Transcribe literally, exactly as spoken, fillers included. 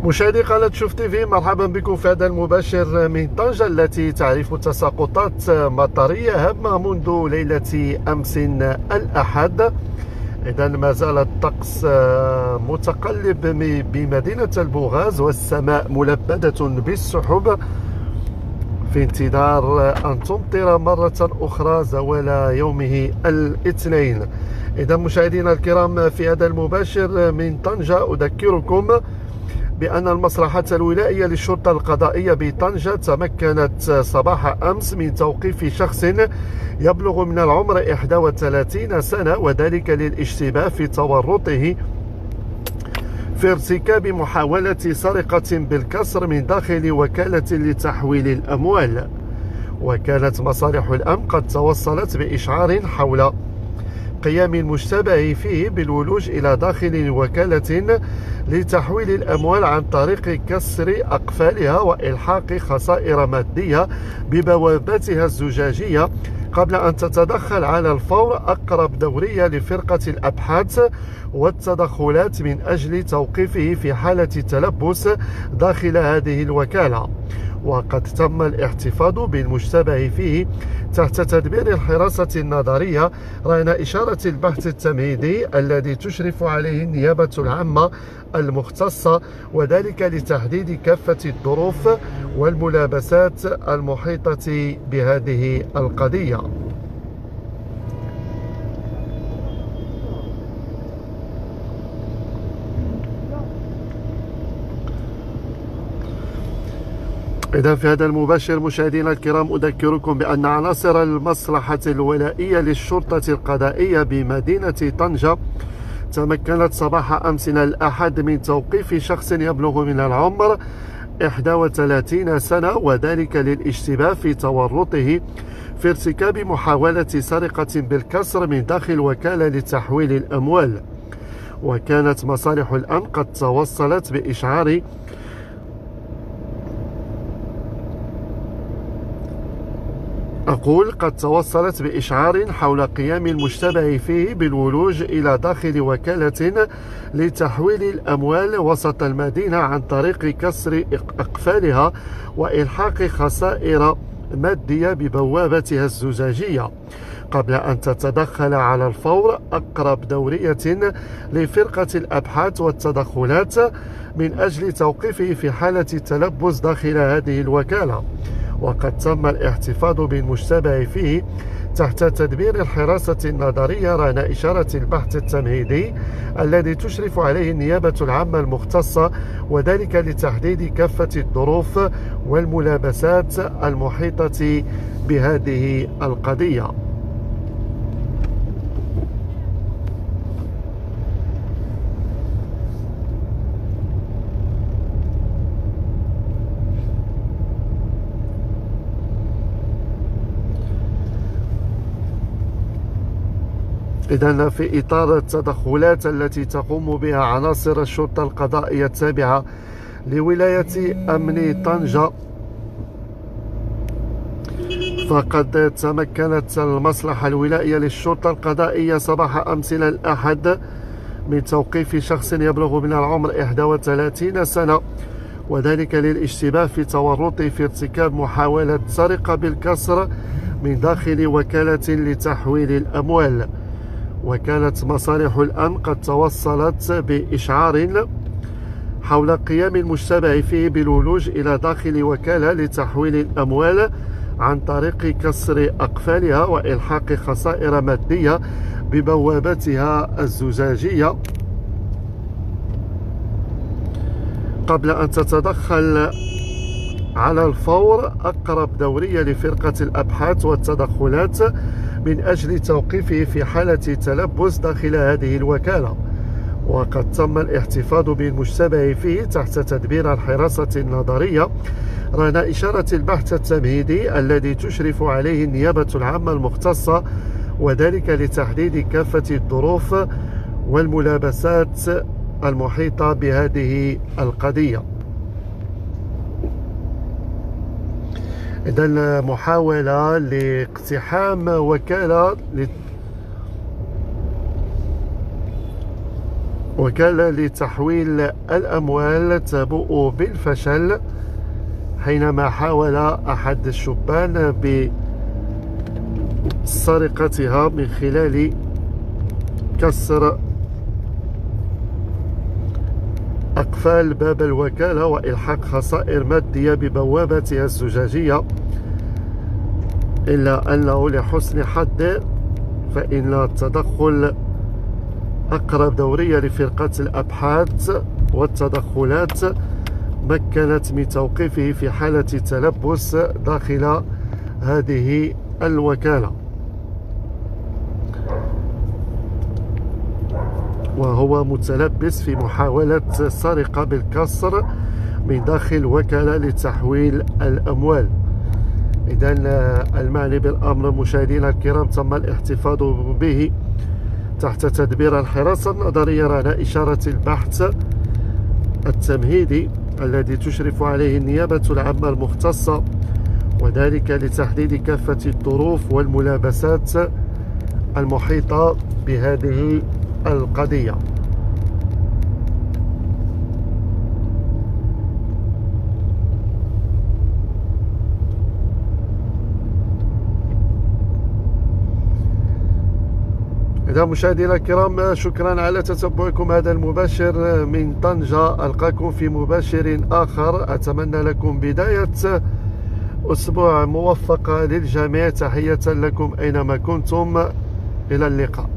مشاهدي قناة شوف تيفي، مرحبا بكم في هذا المباشر من طنجة التي تعرف تساقطات مطرية هامة منذ ليلة أمس الأحد. إذا ما زال الطقس متقلب بمدينة البوغاز والسماء ملبدة بالسحب في انتظار أن تمطر مرة أخرى زوال يومه الاثنين. إذا مشاهدينا الكرام، في هذا المباشر من طنجة أذكركم بأن المصلحة الولائية للشرطة القضائية بطنجة تمكنت صباح أمس من توقيف شخص يبلغ من العمر إحدى وثلاثين سنة، وذلك للاشتباه في تورطه في ارتكاب محاولة سرقة بالكسر من داخل وكالة لتحويل الأموال. وكانت مصالح الأمن قد توصلت بإشعار حول قيام المشتبه فيه بالولوج إلى داخل وكالة لتحويل الأموال عن طريق كسر أقفالها وإلحاق خسائر مادية ببوابتها الزجاجية، قبل أن تتدخل على الفور أقرب دورية لفرقة الأبحاث والتدخلات من أجل توقيفه في حالة تلبس داخل هذه الوكالة. وقد تم الاحتفاظ بالمشتبه فيه تحت تدبير الحراسة النظرية رهن إشارة البحث التمهيدي الذي تشرف عليه النيابة العامة المختصة، وذلك لتحديد كافة الظروف والملابسات المحيطة بهذه القضية. إذا في هذا المباشر مشاهدينا الكرام أذكركم بأن عناصر المصلحة الولائية للشرطة القضائية بمدينة طنجة تمكنت صباح أمس الأحد من توقيف شخص يبلغ من العمر إحدى وثلاثين سنة، وذلك للاشتباه في تورطه في ارتكاب محاولة سرقة بالكسر من داخل وكالة لتحويل الأموال. وكانت مصالح الأمن قد توصلت بإشعار أقول قد توصلت بإشعار حول قيام المشتبه فيه بالولوج إلى داخل وكالة لتحويل الأموال وسط المدينة عن طريق كسر أقفالها وإلحاق خسائر مادية ببوابتها الزجاجية، قبل أن تتدخل على الفور أقرب دورية لفرقة الأبحاث والتدخلات من أجل توقيفه في حالة تلبس داخل هذه الوكالة. وقد تم الاحتفاظ بالمشتبه فيه تحت تدبير الحراسة النظرية رهن إشارة البحث التمهيدي الذي تشرف عليه النيابة العامة المختصة، وذلك لتحديد كافة الظروف والملابسات المحيطة بهذه القضية. إذن في إطار التدخلات التي تقوم بها عناصر الشرطة القضائية التابعة لولاية أمن طنجة، فقد تمكنت المصلحة الولائية للشرطة القضائية صباح أمس الأحد من توقيف شخص يبلغ من العمر إحدى وثلاثين سنة، وذلك للاشتباه في تورطه في ارتكاب محاولة سرقة بالكسر من داخل وكالة لتحويل الأموال. وكانت مصالح الأمن قد توصلت بإشعار حول قيام المشتبه فيه بالولوج إلى داخل وكالة لتحويل الأموال عن طريق كسر أقفالها وإلحاق خسائر مادية ببوابتها الزجاجية، قبل أن تتدخل على الفور أقرب دورية لفرقة الأبحاث والتدخلات من أجل توقيفه في حالة تلبس داخل هذه الوكالة. وقد تم الاحتفاظ بالمشتبه فيه تحت تدبير الحراسة النظرية رهن إشارة البحث التمهيدي الذي تشرف عليه النيابة العامة المختصة، وذلك لتحديد كافة الظروف والملابسات المحيطة بهذه القضية. إذن محاولة لاقتحام وكالة وكالة لتحويل الأموال تبوء بالفشل حينما حاول أحد الشبان بسرقتها من خلال كسر أقفال باب الوكالة وإلحاق خسائر مادية ببوابتها الزجاجية، إلا أنه لحسن حظ فإن التدخل أقرب دورية لفرقة الأبحاث والتدخلات مكنت من توقيفه في حالة تلبس داخل هذه الوكالة، وهو متلبس في محاولة سرقة بالكسر من داخل وكالة لتحويل الأموال. إذن المعني بالأمر مشاهدينا الكرام تم الاحتفاظ به تحت تدبير الحراسة النظرية على إشارة البحث التمهيدي الذي تشرف عليه النيابة العامة المختصة، وذلك لتحديد كافة الظروف والملابسات المحيطة بهذه القضية. إذا مشاهدينا الكرام شكرا على تتبعكم هذا المباشر من طنجة، ألقاكم في مباشر آخر، أتمنى لكم بداية أسبوع موفقة للجميع، تحية لكم أينما كنتم، إلى اللقاء.